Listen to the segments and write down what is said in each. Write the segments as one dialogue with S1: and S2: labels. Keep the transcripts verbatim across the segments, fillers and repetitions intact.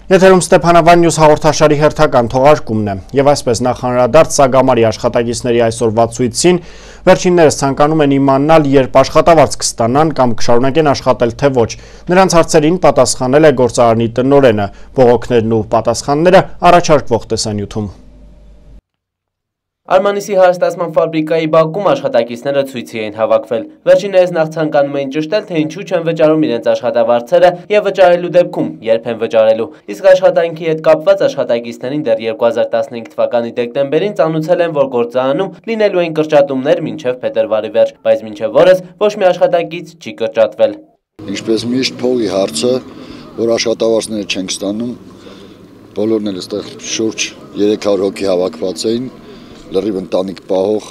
S1: Եթերում Ստեփանավան Նյուզ հաղորդաշարի հերթական թողարկումն է, եւ այսպես նախանրադարձ Սագամարի աշխատակիցների այսօրվա ցույցին վերջիններս ցանկանում են իմանալ, երբ աշխատավարձ կստանան կամ կշարունակեն աշխատել թե ոչ։ Նրանց հարցերին պատասխանել է գործարանի տնօրենը, բողոքներն ու պատասխանները առաջարկվող տեսանյութում։
S2: Արմանիսի հարստացման ֆաբրիկայի բակում աշխատակիցները ցույցի էին հավաքվել։ Վերջիններս նախ ցանկանում էին ճշտել, թե ինչու չեն վճարում իրենց աշխատավարձերը եւ վճարելու դեպքում երբ են վճարելու։ Իսկ աշխատանքի հետ կապված աշխատակիցներին դեռ երկու հազար տասնհինգ թվականի դեկտեմբերին ծանուցել են, որ գործարանում լինելու են կրճատումներ մինչեւ փետրվարի վերջ, բայց մինչեւ օրս ոչ մի աշխատակից չի կրճատվել։
S3: Ինչպես միշտ փողի հարցը, որ աշխատավարձները չեն ստանում, բոլորն էլ այստեղ շուրջ երեք հարյուր հոգի հավաքված էին։ Լրիվ ընտանիք պահող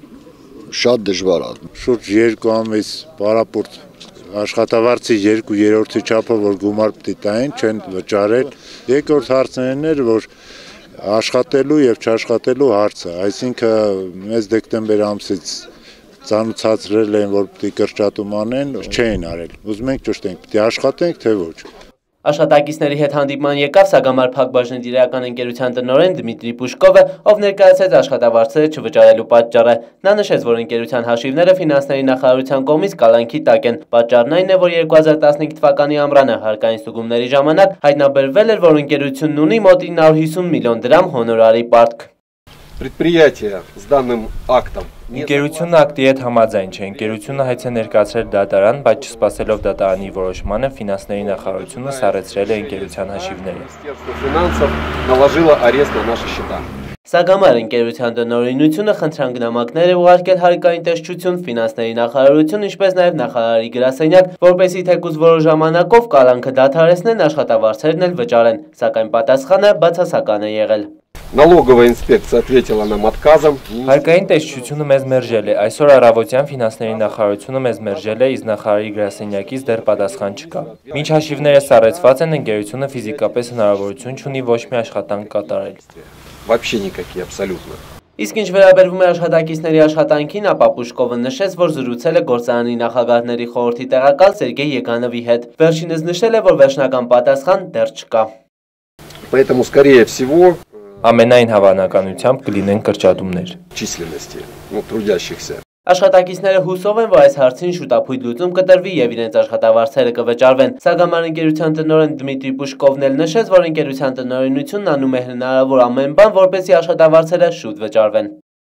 S3: շատ դժվար է։
S4: Շուրջ երկու ամիս պարապորտ աշխատավարձի երկու երրորդի չափը, որ գումար պիտի տային, չեն վճարել։ Երկրորդ հարցն էր, որ աշխատելու եւ չաշխատելու հարցը, այսինքն մեզ դեկտեմբեր ամսից ծանուցացրել են, որ պիտի կրճատում անեն, չէին արել։ Ուզում ենք ճշտենք, պիտի աշխատենք, թե ոչ։
S2: Աշխատակիցների հետ հանդիպման եկավ Սագամար փակbaşնետիրական ընկերության տնօրեն Դմիտրի Պուշկովը, ով ներկայացրեց աշխատավարձերը չվճարելու պատճառը։ Նա նշեց, որ ընկերության հաշիվները ֆինանսների նախարարության կողմից կալանքի տակ են։ Պատճառն այն է, որ երկու հազար տասնհինգ թվականի ամռանը հարկային ստուգումների ժամանակ հայտնաբերվել էր, որ ընկերությունն ունի մոտ ինը հարյուր հիսուն միլիոն դրամ հոնորարի պարտք։
S5: Предприятие с данным актом.
S6: Ընկերությունը ակտի հետ համաձայն չէ, ընկերությունը հայց է ներկայացրել դատարան, բայց չսպասելով դատարանի որոշմանը, ֆինանսների նախարարությունը սառեցրել է ընկերության հաշիվները։
S5: Министерство финансов наложило арест на наши счета.
S2: Սագամար ընկերության տնօրինությունը խնդրանքնամակներ է ուղարկել հարկային տեսչություն, ֆինանսների նախարարություն, ինչպես նաև նախարարի գրասենյակ, որպեսզի թեկուզ որոշ ժամանակով կալանքը դադարեցնեն, աշխատավարձերն էլ վճարեն, սակայն պատասխանը բացասական է եղել։
S5: Налоговая инспекция ответила нам отказом.
S6: Հարկային տեսչությունը մեզ մերժել է, այսօր առավոտյան ֆինանսների նախարարությունը մեզ մերժել է, իսկ նախարարի գրասենյակից դեռ պատասխան չկա։ Մինչ հաշիվները սառեցված են, ընկերությունը ֆիզիկապես հնարավորություն չունի ոչ մի աշխատանք կատարել։
S5: Вообще никакие, абсолютно.
S2: Իսկ ինչ վերաբերվում է աշխատակիցների աշխատանքին, ապա Պուշկովը նշեց, որ զրուցել է գործարանի նախագահների խորհրդի տեղակալ Սերգեյ Եգանովի հետ։ Վերջինս նշել է, որ վերջնական պատասխան դեռ չկա։
S5: Поэтому, скорее всего,
S6: ամենայն հավանականությամբ կլինեն կրճատումներ
S5: численности, ну, трудящихся.
S2: Աշխատակիցները հուսով են, որ այս հարցին շուտափույթ լուծում կտրվի եւ իրենց աշխատավարձերը կվճարվեն։ Սագամար ընկերության տնօրեն Դմիտրի Պուշկովն էլ նշեց, որ ընկերության տնօրինությունն անում է հնարավոր ամեն բան, որպեսզի աշխատավարձերը շուտ վճարվեն։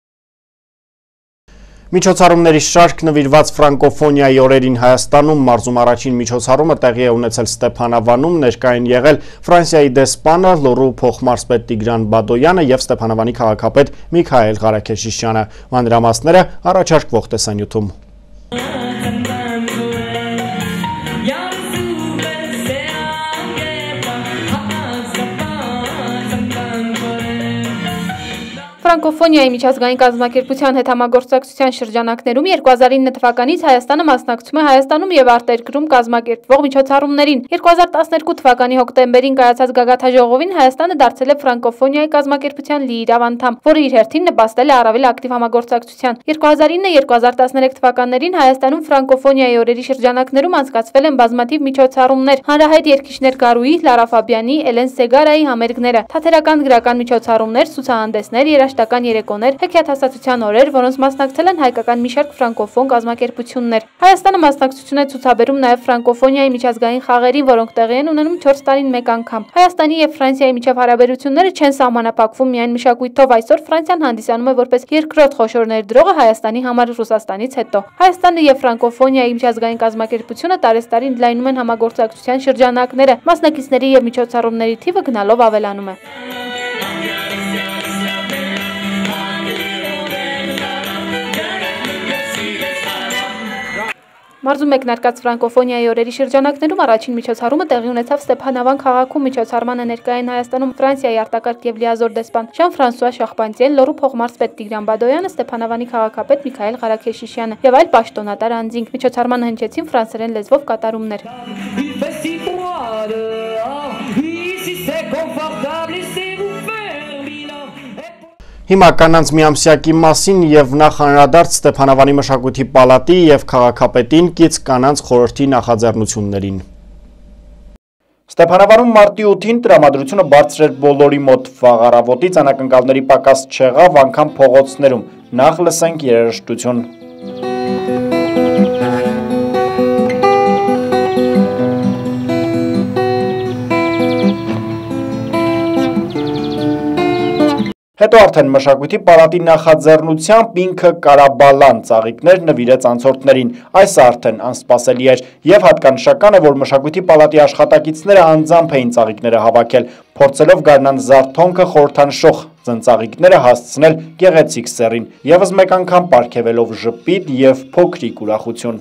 S1: Միջոցառումների շարք նվիրված ֆրանկոֆոնիայի օրերին Հայաստանում մարզում առաջին միջոցառումը տեղի է ունեցել Ստեփանավանում, ներկային եղել Ֆրանսիայի դեսպանը լոռու փոխմարզպետ Տիգրան Բադոյանը եւ Ստեփանավանի քաղաքապետ Միքայել Ղարաքեշիշյանը։ Մանրամասները առաջարկվող տեսանյութում։
S7: Ֆրանկոֆոնիայի միջազգային կազմակերպության հետ համագործակցության շրջանակներում երկու հազար ինը թվականից Հայաստանը մասնակցում է Հայաստանում եւ արտերկրում կազմակերպվող միջոցառումներին։ երկու հազար տասներկու թվականի հոկտեմբերին կայացած գագաթաժողովին Հայաստանը դարձել է Ֆրանկոֆոնիայի կազմակերպության լիիրավ անդամ, որը իր հերթին նպաստել է առավել ակտիվ համագործակցության։ երկու հազար ինը երկու հազար տասներեք թվականներին Հայաստանում Ֆրանկոֆոնիայի օրերի շրջանակներում անցկացվել են բազմաթիվ միջոցառումներ։ Հանրահայտ երգիչներ Գարուի, Լարա Ֆաբյանի, Էլեն Սեգարայի համերգները, թատերական գրական միջոցառումներ, ցուցահանդեսներ, երաժշտական երեկոներ, հեքիաթասացության օրեր, որոնց մասնակցել են հայկական մի շարք ֆրանկոֆոն կազմակերպություններ։ Հայաստանը մասնակցություն է ցուցաբերում նաև ֆրանկոֆոնիայի միջազգային խաղերին, որոնք տեղի են ունենում չորս տարին մեկ անգամ։ Հայաստանի եւ Ֆրանսիայի միջև հարաբերությունները չեն սահմանափակվում միայն մշակույթով, այսօր Ֆրանսիան հանդիսանում է որպես երկրորդ խոշոր ներդրողը Հայաստանի համար Ռուսաստանից հետո։ Հայաստանը եւ ֆրանկոֆոնիայի միջազգային կազմակերպությունը տարեստարի ընդլայնում են համագործակցության շրջանակները, մասնակիցների եւ միջոցառումների թիվը գնալով ավելանում է։ Մարզում մեկնարկած ֆրանկոֆոնիայի օրերի շրջանակներում առաջին միջոցառումը տեղի ունեցավ Ստեփանավան քաղաքում։ Միջոցառմանը ներկայ են Հայաստանում Ֆրանսիայի արտակարգ եւ լիազոր դեսպան Ժան-Ֆրանսուଆ Շախպանտիեն, լոռու փոխմարզպետ Տիգրան Բադոյանը, Ստեփանավանի քաղաքապետ Միքայել Ղարաքեշիշյանը եւ այլ պաշտոնատար անձինք։ Միջոցառմանը հնչեցին ֆրանսերեն լեզվով կատարումներ։
S1: Հիմա կանանց միամսյակի մասին եւ նախ հանրադարձ Ստեփանավանի մշակույթի պալատի եւ քաղաքապետին կից կանանց խորհրդի նախաձեռնություններին։ Ստեփանավանում մարտի ութին տրամադրությունը բարձր էր բոլորի մոտ, վաղ առավոտից անակնկալների պակաս չեղավ անգամ փողոցներում, նախ լսենք երաժշտություն։ Հետո արդեն մշակույթի պալատի նախաձեռնությամբ ինքը Կարաբալան ծաղիկներ նվիրեց անցորդներին, այս արդեն անսպասելի էր և հատկանշական է, որ մշակույթի պալատի աշխատակիցները անձամբ էին ծաղիկները հավաքել, փորձելով գարնան զարթոնքը խորհրդանշող ծնծաղիկները հասցնել գեղեցիկ սեռին, ևս մեկ անգամ պարգևելով ժպիտ և փոքրիկ ուրախություն։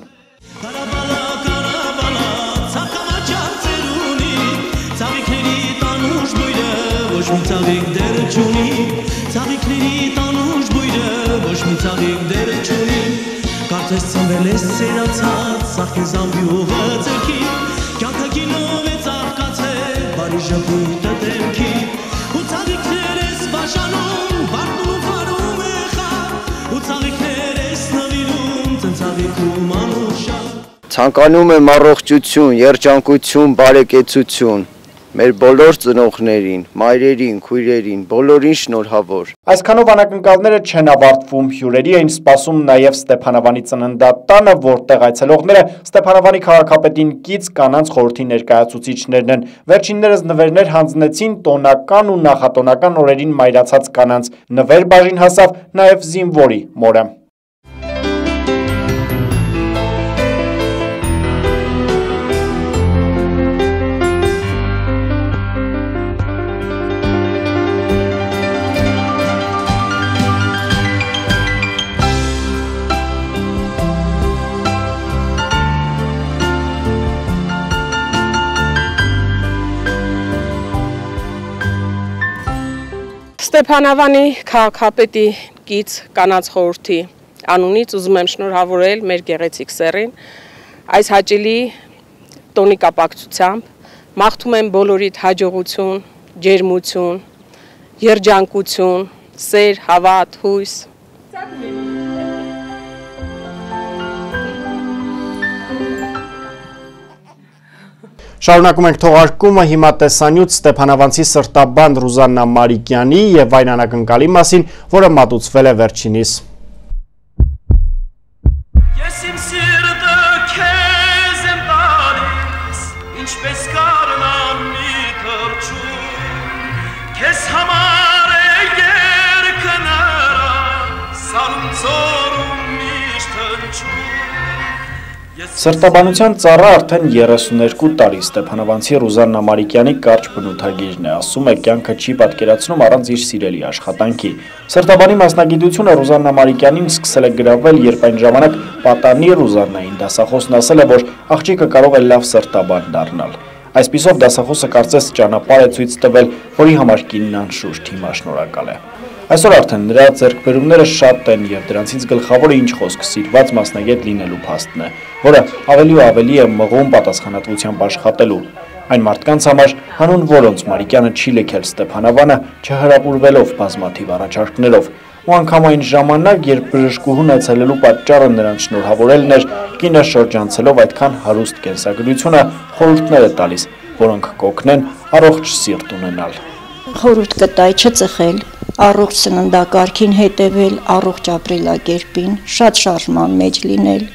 S8: Ծաղիկների տանուշ բույրը ոչ մի ծաղիկ դեր չունի, կարծես ծնվել ես սերացած սաղքին զամբյուղը ձերքի, կյանքը գինով է ծաղկացել բարի ժպիտը դեմքի, ու ծաղիկներ ես բաժանում, վարդում ու վարում է խաղ, ու ծաղիկներ ես նվիրում, ծնծաղիկում անուշա։
S9: Ցանկանում եմ առողջություն, երջանկություն, բարեկեցություն մեր բոլոր ծնողներին, մայրերին, քույրերին, բոլորին շնորհավոր։
S1: Այսքանով անակնկալները չեն ավարտվում, հյուրերի էին սպասում նաև Ստեփանավանի ծննդատանը, որտեղ այցելողները Ստեփանավանի քաղաքապետին կից կանանց խորհրդի ներկայացուցիչներն են։ Վերջիններս նվերներ հանձնեցին տոնական ու նախատոնական օրերին մայրացած կանանց։ Նվեր բաժին հասավ նաև զինվորի մորը։
S10: Ստեփանավանի քաղաքապետի կից կանանց խորհրդի անունից ուզում եմ շնորհավորել մեր գեղեցիկ սեռին, այս հաճելի տոնի կապակցությամբ մաղթում եմ բոլորիդ հաջողություն, ջերմություն, երջանկություն, սեր, հավատ, հույս։
S1: Շարունակում ենք թողարկումը, հիմա տեսանյութ Ստեփանավանցի սրտաբան Ռուզաննա Մարիկյանի և այն անակնկալի մասին, որը մատուցվել է վերջինիս։
S8: Ես իմ սիրտը քեզ եմ տալիս, ինչպես գարնան մի թռչուն, քեզ համար է երգը նրա, սարում ծորում միշտ հնչում։
S1: Սրտաբանության ծառա արդեն երեսուներկու տարի Ստեփանավանցի Ռուզաննա Մարիկյանի կարճ բնութագիրն է, ասում է կյանքը չի պատկերացնում առանց իր սիրելի աշխատանքի։ Սրտաբանի մասնագիտությունը Ռուզաննա Մարիկյանին սկսել է գրավել, երբ այն ժամանակ պատանի Ռուզաննային դասախոսն ասել է, որ աղջիկը կարող է լավ սրտաբան դառնալ։ Այսպիսով դասախոսը կարծես ճանապարհ է ցույց տվել, որի համար կինն անշուշտ հիմա շնորհակալ է։ Այսօր արդեն նրա ձեռքբերումները շատ են և դրանցից գլխավորը ինչ խոսք սիրված մասնագետ լինելու փաստն է, որը ավելի ու ավելի է մղում պատասխանատվությամբ աշխատելու։ Այն մարդկանց համար, հանուն որոնց Մարիկյանը չի լքել Ստեփանավանը, չհրապուրվելով բազմաթիվ առաջարկներով, ու անգամ այն ժամանակ, երբ բժշկուհուն այցելելու պատճառը նրանց շնորհավորելն էր, կինը շրջանցելով այդքան հարուստ կենսագրությունը խորհուրդներ է տալիս, որոնք կօգնեն առողջ սիրտ ունենալ։
S11: Խորհուրդ կտայի չծխել, առողջ սննդակարգին հետևել, առողջ ապրելակերպին, շատ շարժման մեջ լինել։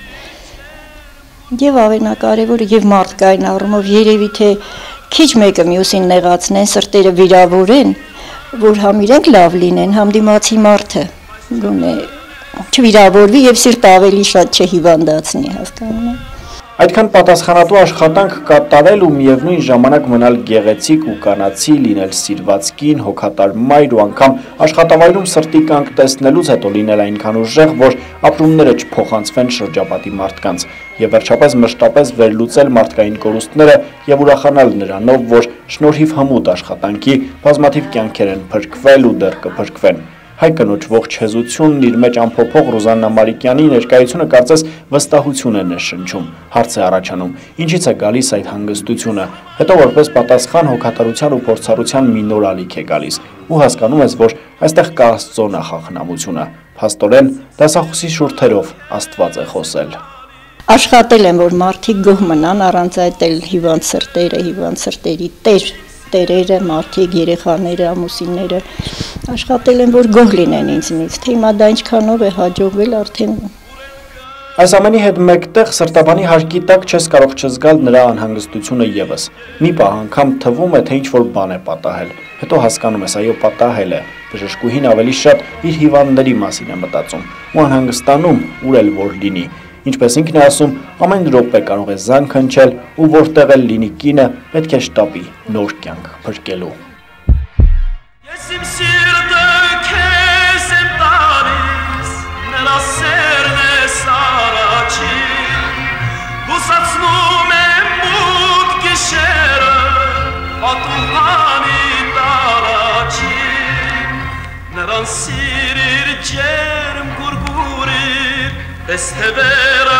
S11: Եվ ամենակարևորը եւ մարդկային առումով երևի թե քիչ մեկը մյուսին նեղացնեն, սրտերը վիրավորեն, որ համ իրենք լավ լինեն, համ դիմացի մարդը գոնե չվիրավորվի եւ սիրտը ավելի շատ չհիվանդացնի, հասկանում եք։
S1: Այդքան պատասխանատու աշխատանք կատարել ու միևնույն ժամանակ մնալ գեղեցիկ ու կանացի, լինել սիրված կին, հոգատար մայր ու անգամ աշխատավայրում սրտի կանգ տեսնելուց հետո լինել այնքան ուժեղ, որ ապրումները չփոխանցվեն շրջապատի մարդկանց եւ վերջապես մշտապես վերլուծել մարդկային կորուստները եւ ուրախանալ նրանով, որ շնորհիվ հմուտ աշխատանքի բազմաթիվ կյանքեր են փրկվել ու դեռ կփրկվեն։ Հայ կնոջ ողջ հեզությունն իր մեջ ամփոփող Ռուզաննա Մարիկյանի ներկայությունը կարծես վստահություն է ներշնչում, հարց է առաջանում, ինչից է գալիս այդ հանգստությունը, հետո որպես պատասխան հոգատարության ու փորձառության մի նոր ալիք է գալիս, ու հասկանում ես, որ այստեղ կա Աստծո նախախնամությունը, փաստորեն դասախոսի շուրթերով Աստված է խոսել։
S11: Աշխատել են, որ մարդիկ գոհ մնան, առանց այդ էլ հիվանդ սրտերը, հիվանդ սրտերի տեր, տերերը, մարդիկ, երեխաները, ամուսինները աշխատել են, որ գոհ լինեն ինձնից, թե հիմա դա ինչքանով է հաջողվել արդեն։
S1: Այս ամենի հետ մեկտեղ սրտաբանի հարկի տակ չես կարող չզգալ նրա անհանգստությունը ևս։ Մի պահ անգամ թվում է, թե ինչ-որ բան է պատահել, հետո հասկանում ես, այո, պատահել է։ Բժշկուհին ավելի շատ իր հիվանդների մասին է մտածում ու անհանգստանում, ուր էլ որ լինի։ Ինչպես ինքն է ասում, ամեն րոպե կարող է զանգ հնչել ու որտեղ էլ լինի կինը, պետք է շտապի նոր կյանք փրկելու։
S8: Ես իմ սիրտը քեզ եմ տալիս, նրա սերն ես առաջին, հուսացնում եմ մութ գիշերը, պատուհանի տարաչին, նրան սիրիր ջերմ գուրգուրիր, պես թևերը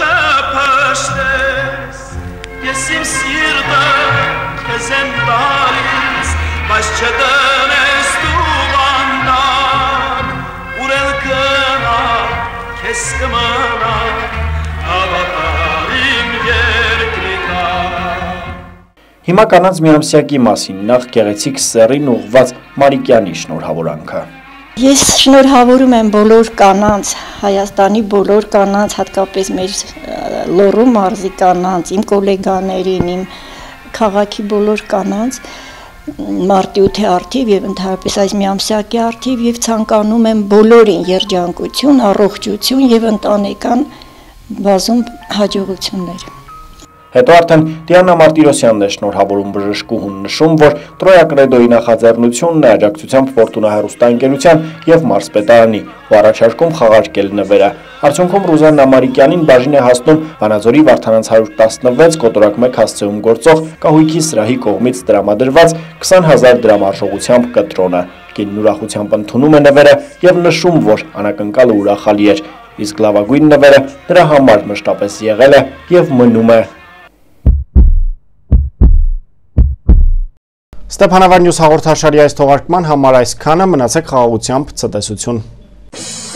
S8: չփշտես, ես իմ սիրտը քեզ եմ տալիս, բայց չդնես դու բանդան, ուր էլ գնա, քեզ կմնա, հավատալիմ երկրի տակ։
S1: Հիմա կանանց միամսյակի մասին, նախ գեղեցիկ սեռին ուղղված Մարիկյանի շնորհավորանքը։
S11: Ես շնորհավորում եմ բոլոր կանանց, Հայաստանի բոլոր կանանց, հատկապես մեր Լոռու մարզի կանանց, իմ գոլեգաներին, իմ քաղաքի բոլոր կանանց, մարտի ութի առթիվ եւ ընդհանրապես այս միամսյակի առթիվ եւ ցանկանում եմ բոլորին երջանկություն, առողջություն եւ ընտանեկան բազում հաջողություններ։
S1: Հետո արդեն Դիանա Մարտիրոսյանն է շնորհավորում բժշկուհուն, նշում, որ Տրոյա Կրեդոյի նախաձեռնությունն է աջակցությամբ Ֆորտունա հեռուստաընկերության եւ Մարսպետարանի ու առաջարկում խաղարկել նվերը։ Արդյունքում Ռուզաննա Մարիկյանին բաժին է հասնում Վանաձորի Վարդանանց հարյուր տասնվեց կոտորակ մեկ հասցեում գործող կահույքի սրահի կողմից տրամադրված քսան հազար դրամ արժողությամբ կտրոնը։ Կինն ուրախությամբ ընդունում է նվերը եւ նշում, որ անակնկալը ուրախալի էր, իսկ լավագույն նվերը նրա համար մշտապես եղել է եւ մնում է։ Ստեփանավար Նյուզ հաղորդաշարի այս թողարկման համար այսքանը, մնացեք խաղաղությամբ, ցտեսություն։